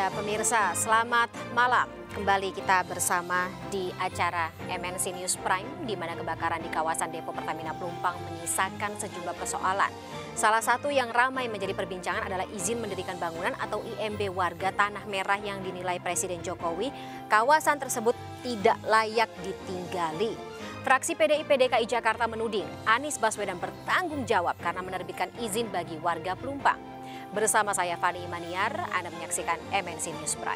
Ya pemirsa, selamat malam. Kembali kita bersama di acara MNC News Prime, di mana kebakaran di kawasan Depo Pertamina Pelumpang menyisakan sejumlah persoalan. Salah satu yang ramai menjadi perbincangan adalah izin mendirikan bangunan atau IMB warga Tanah Merah yang dinilai Presiden Jokowi, kawasan tersebut tidak layak ditinggali. Fraksi PDIP DKI Jakarta menuding Anies Baswedan bertanggung jawab karena menerbitkan izin bagi warga Pelumpang. Bersama saya Fani Imaniar, Anda menyaksikan MNC News Prime.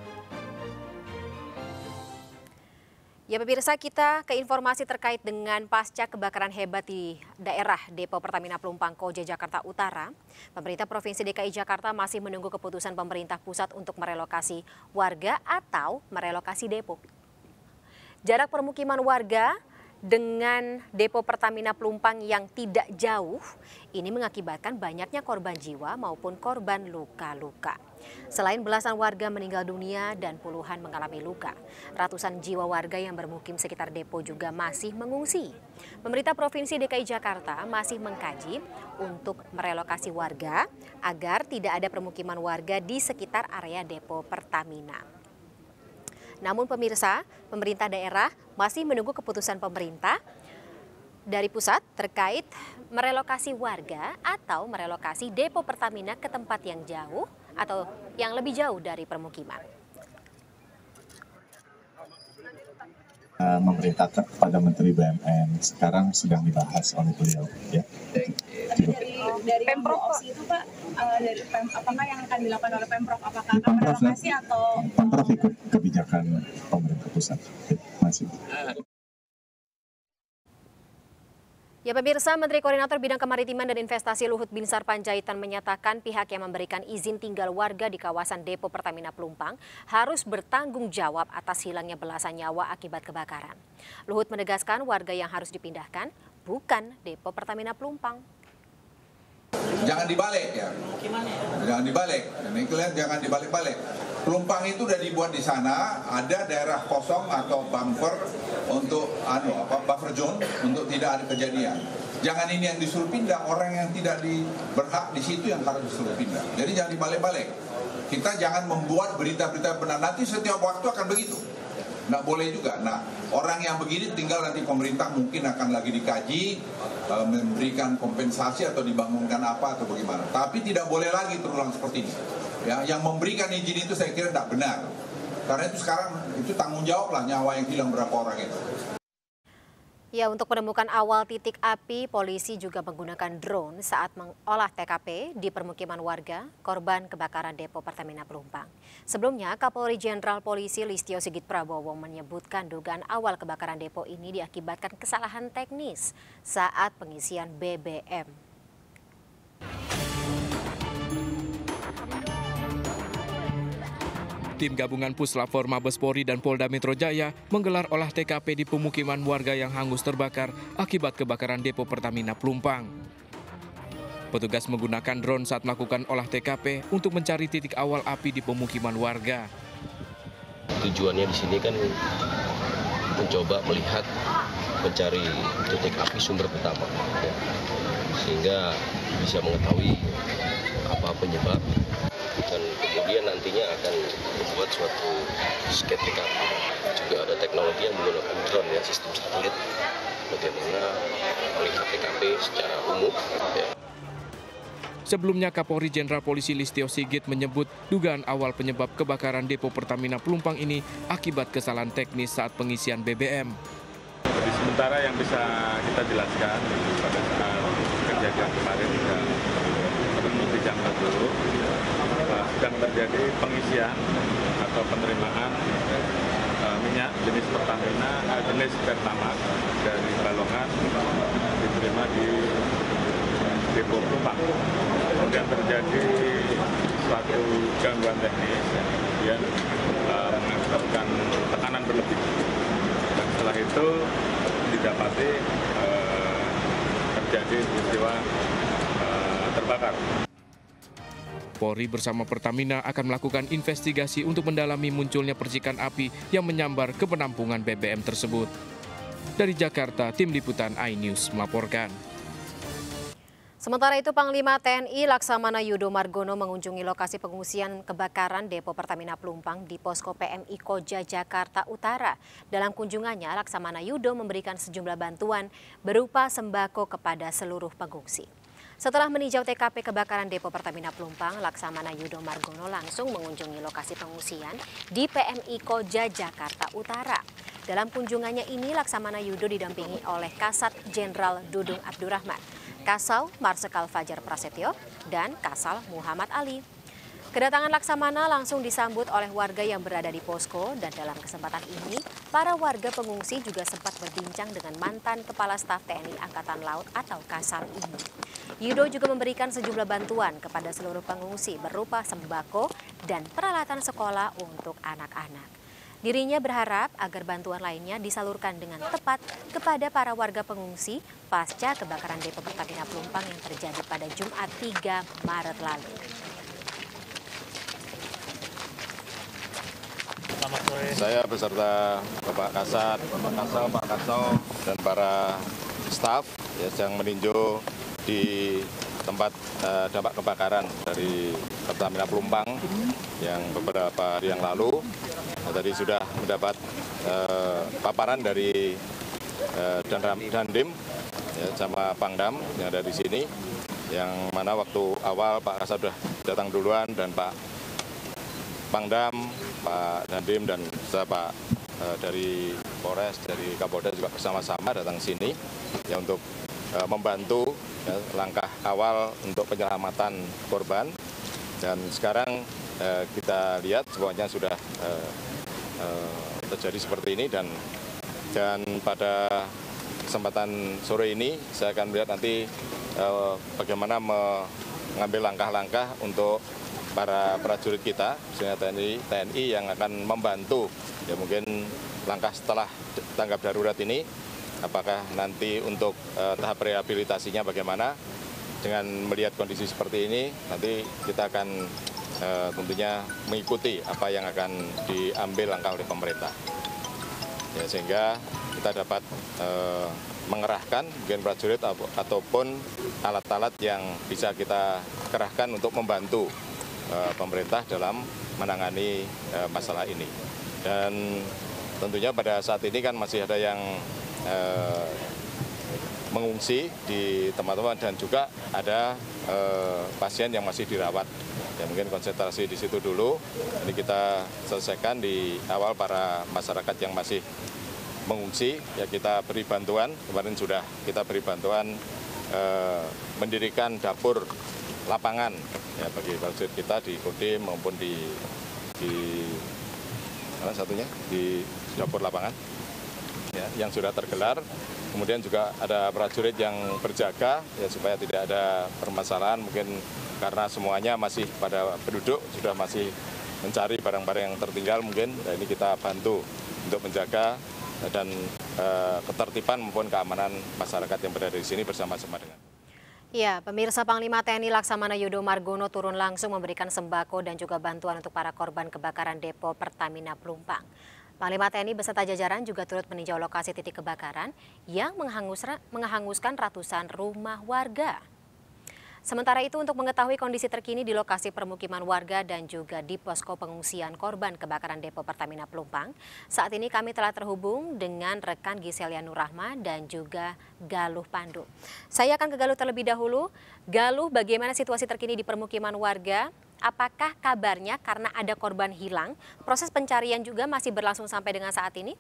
Ya pemirsa, kita ke informasi terkait dengan pasca kebakaran hebat di daerah Depo Pertamina Pelumpang Koja Jakarta Utara. Pemerintah Provinsi DKI Jakarta masih menunggu keputusan pemerintah pusat untuk merelokasi warga atau merelokasi depo. Jarak permukiman warga dengan Depo Pertamina Pelumpang yang tidak jauh ini mengakibatkan banyaknya korban jiwa maupun korban luka-luka. Selain belasan warga meninggal dunia dan puluhan mengalami luka, ratusan jiwa warga yang bermukim sekitar depo juga masih mengungsi. Pemerintah Provinsi DKI Jakarta masih mengkaji untuk merelokasi warga agar tidak ada permukiman warga di sekitar area Depo Pertamina. Namun pemirsa, pemerintah daerah masih menunggu keputusan pemerintah dari pusat terkait merelokasi warga atau merelokasi Depo Pertamina ke tempat yang jauh atau yang lebih jauh dari permukiman. Memerintahkan kepada Menteri BUMN sekarang sedang dibahas oleh beliau, ya. Dari Pemprov opsi itu Pak, dari apakah yang akan dilakukan oleh Pemprov, apakah akan merelokasi atau Pemprov ikut kebijakan pemerintah pusat, masih. Ya pemirsa, Menteri Koordinator Bidang Kemaritiman dan Investasi Luhut Binsar Panjaitan menyatakan pihak yang memberikan izin tinggal warga di kawasan Depo Pertamina Pelumpang harus bertanggung jawab atas hilangnya belasan nyawa akibat kebakaran. Luhut menegaskan warga yang harus dipindahkan bukan Depo Pertamina Pelumpang. Jangan dibalik ya, jangan dibalik. Ini kalian jangan dibalik-balik. Pelumpang itu udah dibuat di sana, ada daerah kosong atau buffer untuk buffer zone untuk tidak ada kejadian. Jangan ini yang disuruh pindah, orang yang tidak berhak di situ yang harus disuruh pindah. Jadi jangan dibalik-balik. Kita jangan membuat berita-berita benar, nanti setiap waktu akan begitu. Nggak boleh juga. Nah, orang yang begini tinggal nanti pemerintah mungkin akan lagi dikaji, memberikan kompensasi atau dibangunkan apa atau bagaimana. Tapi tidak boleh lagi terulang seperti ini. Ya, yang memberikan izin itu saya kira tidak benar. Karena itu sekarang itu tanggung jawab lah nyawa yang hilang berapa orang itu. Ya, untuk menemukan awal titik api, polisi juga menggunakan drone saat mengolah TKP di permukiman warga korban kebakaran Depo Pertamina Pelumpang. Sebelumnya, Kapolri Jenderal Polisi Listio Sigit Prabowo menyebutkan dugaan awal kebakaran depo ini diakibatkan kesalahan teknis saat pengisian BBM. Tim gabungan Puslapfor Mabes Polri dan Polda Metro Jaya menggelar olah TKP di pemukiman warga yang hangus terbakar akibat kebakaran Depo Pertamina Pelumpang. Petugas menggunakan drone saat melakukan olah TKP untuk mencari titik awal api di pemukiman warga. Tujuannya di sini kan mencoba melihat, mencari titik api sumber pertama, ya, sehingga bisa mengetahui apa penyebab. Dan kemudian nantinya akan membuat suatu sketsa TKP. Juga ada teknologi yang menggunakan drone, ya, sistem satelit, bagaimana melihat TKP secara umum. Ya. Sebelumnya Kapolri Jenderal Polisi Listio Sigit menyebut dugaan awal penyebab kebakaran Depo Pertamina Pelumpang ini akibat kesalahan teknis saat pengisian BBM. Jadi sementara yang bisa kita jelaskan pada saat kejadian kemarin lebih jam dulu sedang terjadi pengisian atau penerimaan minyak jenis Pertamina, jenis Pertamax dari Balongan diterima di Depo Pelumpang. Kemudian terjadi suatu gangguan teknis yang kemudian mengakibatkan tekanan berlebih. Dan setelah itu didapati terjadi peristiwa terbakar. Polri bersama Pertamina akan melakukan investigasi untuk mendalami munculnya percikan api yang menyambar ke penampungan BBM tersebut. Dari Jakarta, Tim Liputan iNews melaporkan. Sementara itu, Panglima TNI Laksamana Yudo Margono mengunjungi lokasi pengungsian kebakaran Depo Pertamina Pelumpang di Posko PMI Koja Jakarta Utara. Dalam kunjungannya, Laksamana Yudo memberikan sejumlah bantuan berupa sembako kepada seluruh pengungsi. Setelah meninjau TKP kebakaran Depo Pertamina Pelumpang, Laksamana Yudo Margono langsung mengunjungi lokasi pengungsian di PMI Koja Jakarta Utara. Dalam kunjungannya ini, Laksamana Yudo didampingi oleh Kasat Jenderal Dudung Abdurrahman, Kasal Marsikal Fajar Prasetyo, dan Kasal Muhammad Ali. Kedatangan Laksamana langsung disambut oleh warga yang berada di posko, dan dalam kesempatan ini, para warga pengungsi juga sempat berbincang dengan mantan Kepala Staf TNI Angkatan Laut atau Kasal ini. Yudo juga memberikan sejumlah bantuan kepada seluruh pengungsi berupa sembako dan peralatan sekolah untuk anak-anak. Dirinya berharap agar bantuan lainnya disalurkan dengan tepat kepada para warga pengungsi pasca kebakaran Depo Pertamina Pelumpang yang terjadi pada Jumat 3 Maret lalu. Saya beserta Bapak Kasat, Pak Kasal, Pak Kasal, dan para staf yang meninjau di tempat dampak kebakaran dari Pertamina Pelumpang yang beberapa hari yang lalu. Tadi sudah mendapat paparan dari Dandim sama Pangdam yang ada di sini, yang mana waktu awal Pak Kasat sudah datang duluan, dan Pak Pangdam, Pak Dandim, dan Pak dari Polres, dari Kapolda juga bersama-sama datang sini ya untuk membantu langkah awal untuk penyelamatan korban. Dan sekarang kita lihat semuanya sudah terjadi seperti ini, dan pada kesempatan sore ini saya akan melihat nanti bagaimana mengambil langkah-langkah untuk para prajurit kita, misalnya TNI yang akan membantu ya mungkin langkah setelah tanggap darurat ini, apakah nanti untuk tahap rehabilitasinya bagaimana. Dengan melihat kondisi seperti ini, nanti kita akan tentunya mengikuti apa yang akan diambil langkah oleh pemerintah. Ya, sehingga kita dapat mengerahkan mungkin prajurit ataupun alat-alat yang bisa kita kerahkan untuk membantu pemerintah dalam menangani masalah ini. Dan tentunya pada saat ini kan masih ada yang mengungsi di tempat-tempat, dan juga ada pasien yang masih dirawat. Ya, mungkin konsentrasi di situ dulu. Ini kita selesaikan di awal para masyarakat yang masih mengungsi. Ya, kita beri bantuan. Kemarin sudah kita beri bantuan mendirikan dapur lapangan ya bagi prajurit kita di Kodim maupun di mana satunya di dapur lapangan ya, yang sudah tergelar. Kemudian juga ada prajurit yang berjaga ya supaya tidak ada permasalahan, mungkin karena semuanya masih pada penduduk sudah masih mencari barang-barang yang tertinggal mungkin. Nah, ini kita bantu untuk menjaga dan ketertiban maupun keamanan masyarakat yang berada di sini bersama-sama dengan. Ya, pemirsa, Panglima TNI Laksamana Yudo Margono turun langsung memberikan sembako dan juga bantuan untuk para korban kebakaran Depo Pertamina Pelumpang. Panglima TNI beserta jajaran juga turut meninjau lokasi titik kebakaran yang menghanguskan ratusan rumah warga. Sementara itu, untuk mengetahui kondisi terkini di lokasi permukiman warga dan juga di posko pengungsian korban kebakaran Depo Pertamina Pelumpang, saat ini kami telah terhubung dengan rekan Giselia Nurrahma dan juga Galuh Pandu. Saya akan ke Galuh terlebih dahulu. Galuh, bagaimana situasi terkini di permukiman warga? Apakah kabarnya karena ada korban hilang, proses pencarian juga masih berlangsung sampai dengan saat ini?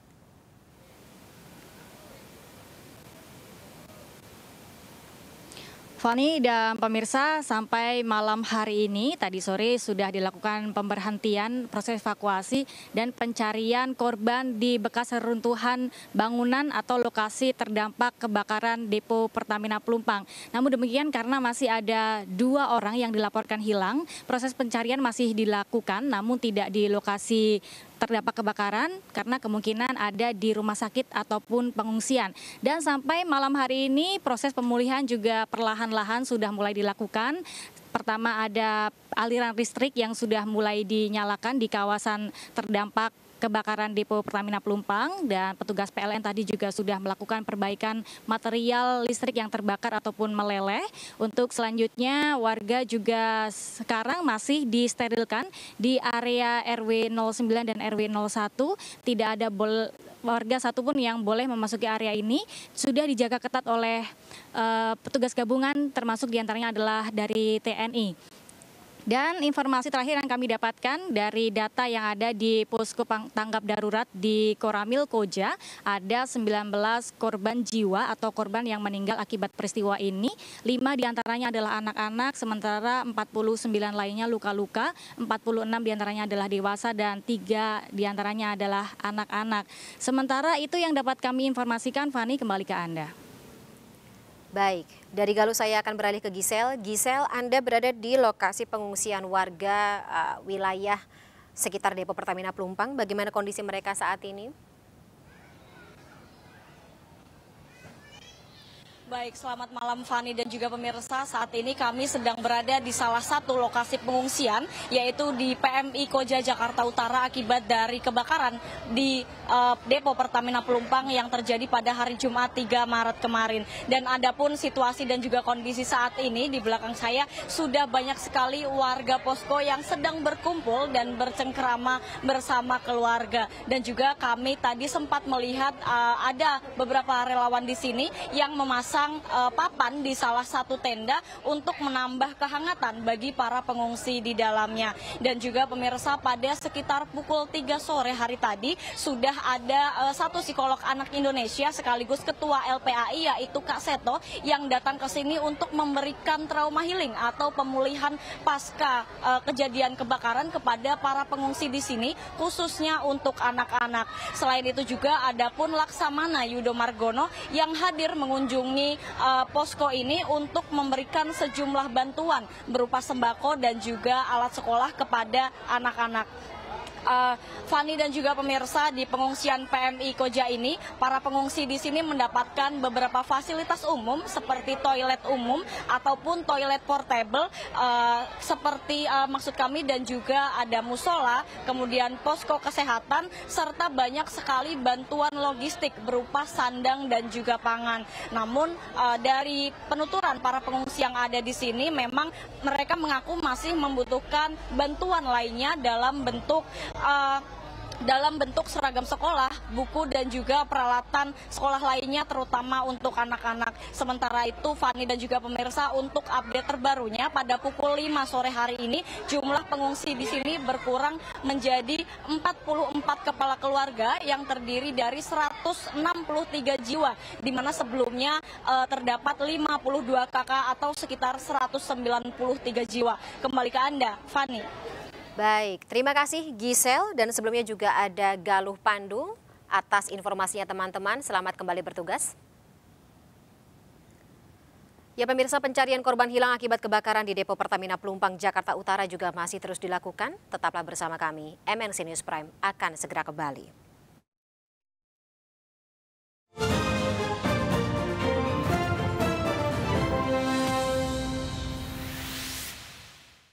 Fani dan pemirsa, sampai malam hari ini tadi sore sudah dilakukan pemberhentian proses evakuasi dan pencarian korban di bekas reruntuhan bangunan atau lokasi terdampak kebakaran Depo Pertamina Pelumpang. Namun demikian, karena masih ada 2 orang yang dilaporkan hilang, proses pencarian masih dilakukan namun tidak di lokasi terdampak kebakaran karena kemungkinan ada di rumah sakit ataupun pengungsian. Dan sampai malam hari ini proses pemulihan juga perlahan-lahan sudah mulai dilakukan. Pertama, ada aliran listrik yang sudah mulai dinyalakan di kawasan terdampak kebakaran depo Pertamina Pelumpang, dan petugas PLN tadi juga sudah melakukan perbaikan material listrik yang terbakar ataupun meleleh. Untuk selanjutnya warga juga sekarang masih disterilkan di area RW 09 dan RW 01. Tidak ada warga satupun yang boleh memasuki area ini. Sudah dijaga ketat oleh petugas gabungan, termasuk diantaranya adalah dari TNI. Dan informasi terakhir yang kami dapatkan dari data yang ada di posko tanggap darurat di Koramil Koja, ada 19 korban jiwa atau korban yang meninggal akibat peristiwa ini. 5 diantaranya adalah anak-anak, sementara 49 lainnya luka-luka, 46 diantaranya adalah dewasa, dan 3 diantaranya adalah anak-anak. Sementara itu yang dapat kami informasikan, Fani, kembali ke Anda. Baik, dari Galuh saya akan beralih ke Gisel. Gisel, Anda berada di lokasi pengungsian warga wilayah sekitar depo Pertamina Pelumpang. Bagaimana kondisi mereka saat ini? Baik, selamat malam Fani dan juga pemirsa. Saat ini kami sedang berada di salah satu lokasi pengungsian, yaitu di PMI Koja Jakarta Utara akibat dari kebakaran di depo Pertamina Pelumpang yang terjadi pada hari Jumat 3 Maret kemarin. Dan adapun situasi dan juga kondisi saat ini di belakang saya sudah banyak sekali warga posko yang sedang berkumpul dan bercengkrama bersama keluarga. Dan juga kami tadi sempat melihat ada beberapa relawan di sini yang memasang papan di salah satu tenda untuk menambah kehangatan bagi para pengungsi di dalamnya. Dan juga pemirsa, pada sekitar pukul 3 sore hari tadi sudah ada satu psikolog anak Indonesia sekaligus ketua LPAI, yaitu Kak Seto, yang datang ke sini untuk memberikan trauma healing atau pemulihan pasca kejadian kebakaran kepada para pengungsi di sini, khususnya untuk anak-anak. Selain itu juga ada pun Laksamana Yudo Margono yang hadir mengunjungi posko ini untuk memberikan sejumlah bantuan berupa sembako dan juga alat sekolah kepada anak-anak. Fani dan juga pemirsa, di pengungsian PMI Koja ini, para pengungsi di sini mendapatkan beberapa fasilitas umum seperti toilet umum ataupun toilet portable, seperti maksud kami, dan juga ada musola, kemudian posko kesehatan, serta banyak sekali bantuan logistik berupa sandang dan juga pangan. Namun dari penuturan para pengungsi yang ada di sini, memang mereka mengaku masih membutuhkan bantuan lainnya dalam bentuk seragam sekolah, buku, dan juga peralatan sekolah lainnya, terutama untuk anak-anak. Sementara itu, Fani dan juga pemirsa, untuk update terbarunya pada pukul 5 sore hari ini, jumlah pengungsi di sini berkurang menjadi 44 kepala keluarga yang terdiri dari 163 jiwa, di mana sebelumnya terdapat 52 kakak atau sekitar 193 jiwa. Kembali ke Anda, Fani. Baik, terima kasih Gisel, dan sebelumnya juga ada Galuh Pandu atas informasinya teman-teman. Selamat kembali bertugas. Ya pemirsa, pencarian korban hilang akibat kebakaran di depo Pertamina Pelumpang Jakarta Utara juga masih terus dilakukan. Tetaplah bersama kami, MNC News Prime akan segera kembali.